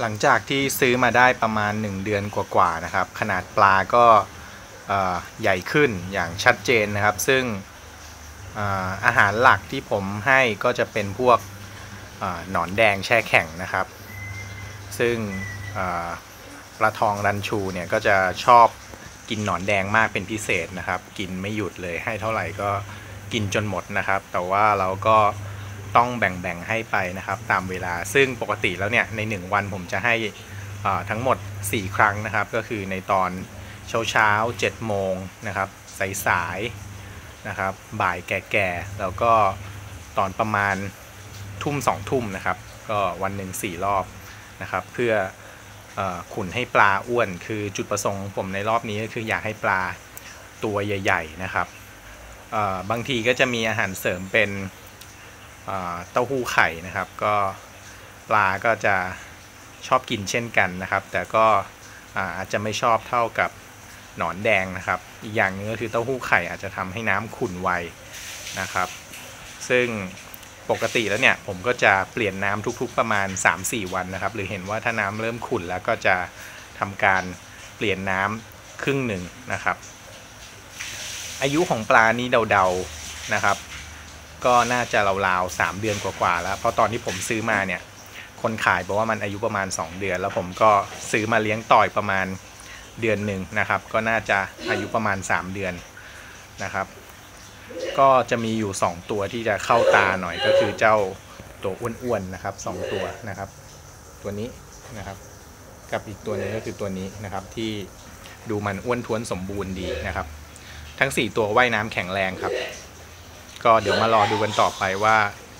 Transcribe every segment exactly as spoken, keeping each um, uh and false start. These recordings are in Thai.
หลังจากที่ซื้อมาได้ประมาณหนึ่งเดือนกว่าๆนะครับขนาดปลาก็ใหญ่ขึ้นอย่างชัดเจนนะครับซึ่งอาหารหลักที่ผมให้ก็จะเป็นพวกหนอนแดงแช่แข็งนะครับซึ่งปลาทองรันชูเนี่ยก็จะชอบกินหนอนแดงมากเป็นพิเศษนะครับกินไม่หยุดเลยให้เท่าไหร่ก็กินจนหมดนะครับแต่ว่าเราก็ต้องแบ่งๆให้ไปนะครับตามเวลาซึ่งปกติแล้วเนี่ยในหนึ่งวันผมจะให้ทั้งหมดสี่ครั้งนะครับก็คือในตอนเช้าเช้าเจ็ดโมงนะครับสายๆนะครับบ่ายแก่ๆแล้วก็ตอนประมาณทุ่มสองทุ่มนะครับก็วันหนึ่งสี่รอบนะครับเพื่อขุนให้ปลาอ้วนคือจุดประสงค์ผมในรอบนี้ก็คืออยากให้ปลาตัวใหญ่ๆนะครับบางทีก็จะมีอาหารเสริมเป็นเต้าหู้ไข่นะครับก็ปลาก็จะชอบกินเช่นกันนะครับแต่ก็อาจจะไม่ชอบเท่ากับหนอนแดงนะครับอีกอย่างนึงก็คือเต้าหู้ไข่อาจจะทำให้น้ำขุ่นไวนะครับซึ่งปกติแล้วเนี่ยผมก็จะเปลี่ยนน้ำทุกๆประมาณ สามถึงสี่ วันนะครับหรือเห็นว่าถ้าน้ำเริ่มขุ่นแล้วก็จะทำการเปลี่ยนน้ำครึ่งหนึ่งนะครับอายุของปลานี้เดาๆนะครับก็น่าจะราวๆสามเดือนกว่าๆแล้วเพราะตอนที่ผมซื้อมาเนี่ยคนขายบอกว่ามันอายุประมาณสองเดือนแล้วผมก็ซื้อมาเลี้ยงต่อยประมาณเดือนหนึ่งนะครับก็น่าจะอายุประมาณสามเดือนนะครับก็จะมีอยู่สองตัวที่จะเข้าตาหน่อยก็คือเจ้าตัวอ้วนๆนะครับสองตัวนะครับตัวนี้นะครับกับอีกตัวนึงก็คือตัวนี้นะครับที่ดูมันอ้วนท้วนสมบูรณ์ดีนะครับทั้งสี่ตัวว่ายน้ำแข็งแรงครับก็เดี๋ยวมารอดูกันต่อไปว่า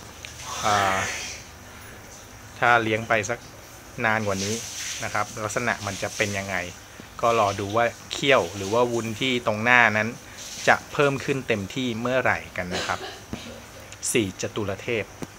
ถ้าเลี้ยงไปสักนานกว่านี้นะครับลักษณะมันจะเป็นยังไงก็รอดูว่าเขี้ยวหรือว่าวุ้นที่ตรงหน้านั้นจะเพิ่มขึ้นเต็มที่เมื่อไหร่กันนะครับสี่จตุรเทพ